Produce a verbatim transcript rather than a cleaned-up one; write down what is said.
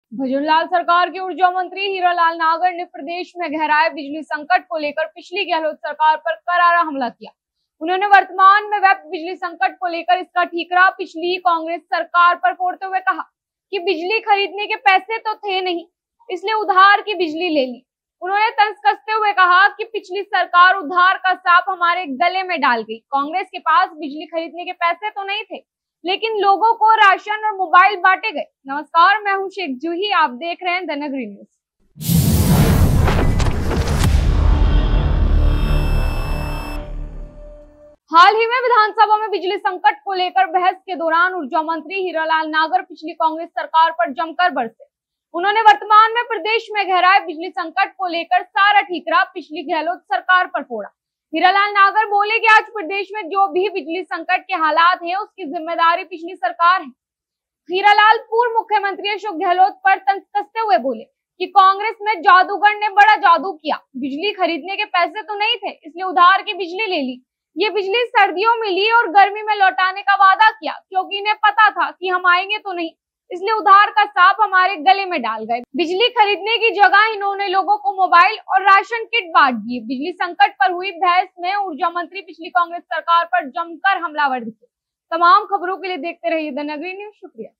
भजनलाल सरकार के ऊर्जा मंत्री हीरालाल नागर ने प्रदेश में गहराए बिजली संकट को लेकर पिछली गहलोत सरकार पर करारा हमला किया। उन्होंने वर्तमान में व्याप्त बिजली संकट को लेकर इसका ठीकरा पिछली कांग्रेस सरकार पर फोड़ते हुए कहा कि बिजली खरीदने के पैसे तो थे नहीं, इसलिए उधार की बिजली ले ली। उन्होंने तंज कसते हुए कहा कि पिछली सरकार उधार का सांप हमारे गले में डाल गई। कांग्रेस के पास बिजली खरीदने के पैसे तो नहीं थे, लेकिन लोगों को राशन और मोबाइल बांटे गए। नमस्कार, मैं हूं शेख जूही, आप देख रहे हैं द नगरी न्यूज। हाल ही में विधानसभा में बिजली संकट को लेकर बहस के दौरान ऊर्जा मंत्री हीरालाल नागर पिछली कांग्रेस सरकार पर जमकर बरसे। उन्होंने वर्तमान में प्रदेश में गहराए बिजली संकट को लेकर सारा ठीकरा पिछली गहलोत सरकार पर फोड़ा। हीरालाल नागर बोले कि आज प्रदेश में जो भी बिजली संकट के हालात हैं, उसकी जिम्मेदारी पिछली सरकार है। हीरालाल पूर्व मुख्यमंत्री अशोक गहलोत पर तंज कसते हुए बोले कि कांग्रेस में जादूगर ने बड़ा जादू किया, बिजली खरीदने के पैसे तो नहीं थे, इसलिए उधार की बिजली ले ली। ये बिजली सर्दियों में ली और गर्मी में लौटाने का वादा किया, क्योंकि इन्हें पता था कि हम आएंगे तो नहीं, इसलिए उधार का सांप हमारे गले में डाल गए। बिजली खरीदने की जगह इन्होंने लोगों को मोबाइल और राशन किट बांट दिए। बिजली संकट पर हुई बहस में ऊर्जा मंत्री पिछली कांग्रेस सरकार पर जमकर हमलावर दिखे। तमाम खबरों के लिए देखते रहिए द नगरी न्यूज। शुक्रिया।